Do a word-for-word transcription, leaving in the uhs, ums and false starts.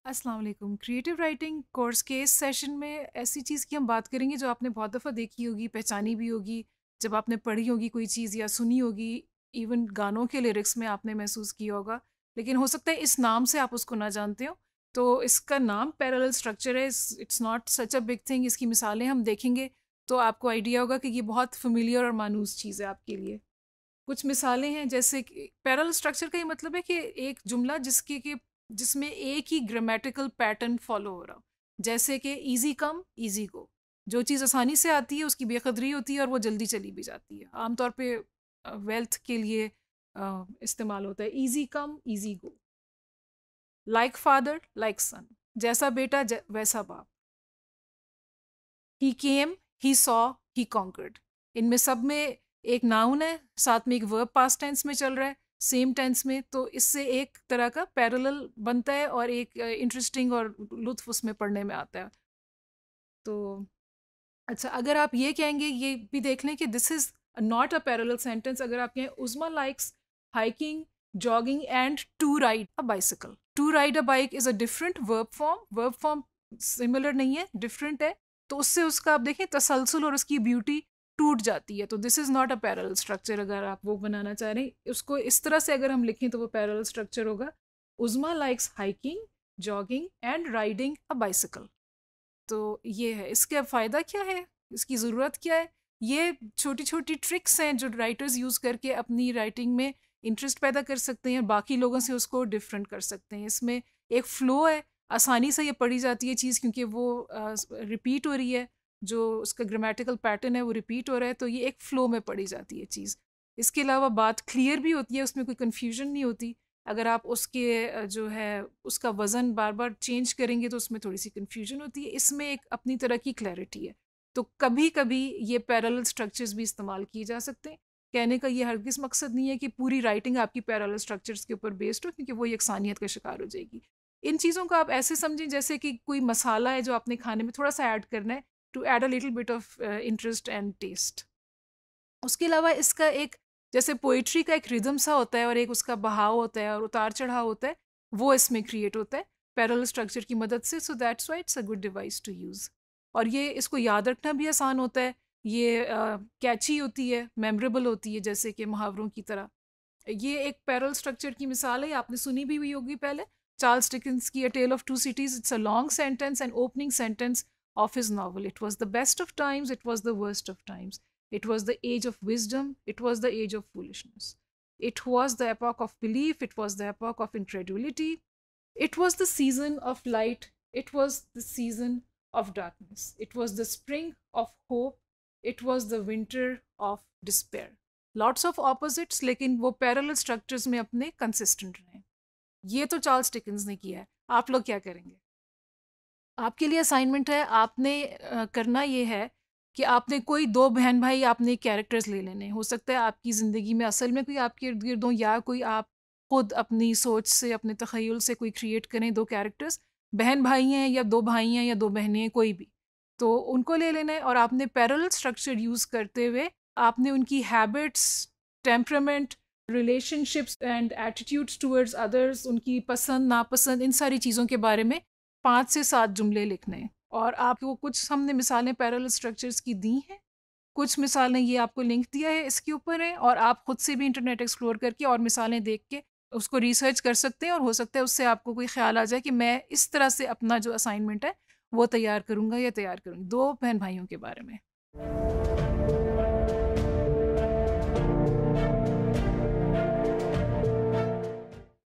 अस्सलाम वालेकुम। Creative writing course के इस सेशन में ऐसी चीज़ की हम बात करेंगे जो आपने बहुत दफ़ा देखी होगी, पहचानी भी होगी, जब आपने पढ़ी होगी कोई चीज़ या सुनी होगी, इवन गानों के लिरिक्स में आपने महसूस किया होगा, लेकिन हो सकता है इस नाम से आप उसको ना जानते हो। तो इसका नाम पैरेलल स्ट्रक्चर है। It's not such a big thing. इसकी मिसालें हम देखेंगे तो आपको आइडिया होगा कि ये बहुत फेमिलियर और मानूस चीज़ है आपके लिए। कुछ मिसालें हैं जैसे कि पैरेलल स्ट्रक्चर का ये मतलब है कि एक जुमला जिसके कि जिसमें एक ही ग्रामेटिकल पैटर्न फॉलो हो रहा हो। जैसे कि इजी कम इजी गो, जो चीज़ आसानी से आती है उसकी बेकदरी होती है और वो जल्दी चली भी जाती है। आमतौर पे वेल्थ के लिए अ, इस्तेमाल होता है easy come easy go. Like father like son, जैसा बेटा जै, वैसा बाप। ही केम ही सॉ ही कॉन्कर्ड, इनमें सब में एक नाउन है, साथ में एक वर्ब पास्ट टेंस में चल रहा है, सेम टेंस में, तो इससे एक तरह का पैरेलल बनता है और एक इंटरेस्टिंग और लुत्फ उसमें पढ़ने में आता है। तो अच्छा, अगर आप ये कहेंगे, ये भी देख लें कि this is not a parallel sentence. अगर आप कहें Uzma likes hiking jogging and to ride a bicycle. To ride a bike is a different verb form. Verb form similar नहीं है, डिफरेंट है, तो उससे उसका आप देखें तसलसल और उसकी ब्यूटी टूट जाती है। तो this is not a parallel structure. अगर आप वो बनाना चाह रहे हैं उसको इस तरह से अगर हम लिखें तो वो पैरेलल स्ट्रक्चर होगा। Uzma likes hiking jogging and riding a bicycle. तो ये है। इसका फ़ायदा क्या है, इसकी ज़रूरत क्या है? ये छोटी छोटी ट्रिक्स हैं जो राइटर्स यूज़ करके अपनी राइटिंग में इंटरेस्ट पैदा कर सकते हैं, बाकी लोगों से उसको डिफरेंट कर सकते हैं। इसमें एक फ़्लो है, आसानी से ये पढ़ी जाती है चीज़ क्योंकि वो रिपीट हो रही है, जो उसका ग्रामेटिकल पैटर्न है वो रिपीट हो रहा है, तो ये एक फ़्लो में पढ़ी जाती है चीज़। इसके अलावा बात क्लियर भी होती है, उसमें कोई कन्फ्यूजन नहीं होती। अगर आप उसके अ, जो है उसका वज़न बार बार चेंज करेंगे तो उसमें थोड़ी सी कन्फ्यूजन होती है। इसमें एक अपनी तरह की क्लैरिटी है। तो कभी कभी ये पैरेलल स्ट्रक्चर्स भी इस्तेमाल किए जा सकते हैं। कहने का ये हरगिज़ मकसद नहीं है कि पूरी राइटिंग आपकी पैरेलल स्ट्रक्चर्स के ऊपर बेस्ड हो, क्योंकि वो यकसानियत का शिकार हो जाएगी। इन चीज़ों को आप ऐसे समझें जैसे कि कोई मसाला है जो आपने खाने में थोड़ा सा ऐड करना है, to add a little bit of interest and taste. उसके अलावा इसका एक, जैसे पोइट्री का एक रिदम सा होता है और एक उसका बहाव होता है और उतार चढ़ाव होता है, वो इसमें क्रिएट होता है पैरेलल स्ट्रक्चर की मदद से। So that's why it's a good device to use. और ये इसको याद रखना भी आसान होता है। ये कैची uh, होती है, मेमोरेबल होती है, जैसे कि मुहावरों की तरह। ये एक पैरेलल स्ट्रक्चर की मिसाल है, आपने सुनी भी हुई होगी पहले, चार्ल्स डिकेंस की a tale of two cities. It's a long sentence and opening sentence of his novel. It was the best of times, it was the worst of times. It was the age of wisdom, it was the age of foolishness. It was the epoch of belief, it was the epoch of incredulity. It was the season of light, it was the season of darkness. It was the spring of hope, it was the winter of despair. Lots of opposites, लेकिन वो parallel structures में अपने consistent रहे। ये तो Charles Dickens ने किया है। आप लोग क्या करेंगे? आपके लिए असाइनमेंट है, आपने अ, करना ये है कि आपने कोई दो बहन भाई आपने कैरेक्टर्स ले लेने। हो सकता है आपकी ज़िंदगी में असल में कोई आपके इर्द गिर्द हो, या कोई आप खुद अपनी सोच से अपने तख़य्युल से कोई क्रिएट करें दो कैरेक्टर्स। बहन भाई हैं या दो भाई हैं या दो बहनें हैं, कोई भी, तो उनको ले लेना है और आपने पैरेलल स्ट्रक्चर यूज़ करते हुए आपने उनकी habits, temperament, relationships and attitudes towards others, उनकी पसंद नापसंद, इन सारी चीज़ों के बारे में पाँच से सात जुमले लिखने हैं। और आपको कुछ हमने मिसालें पैरेलल स्ट्रक्चर्स की दी हैं, कुछ मिसालें ये आपको लिंक दिया है इसके ऊपर है, और आप खुद से भी इंटरनेट एक्सप्लोर करके और मिसालें देख के उसको रिसर्च कर सकते हैं, और हो सकता है उससे आपको कोई ख्याल आ जाए कि मैं इस तरह से अपना जो असाइनमेंट है वो तैयार करूँगा या तैयार करूँगी, दो बहन भाइयों के बारे में।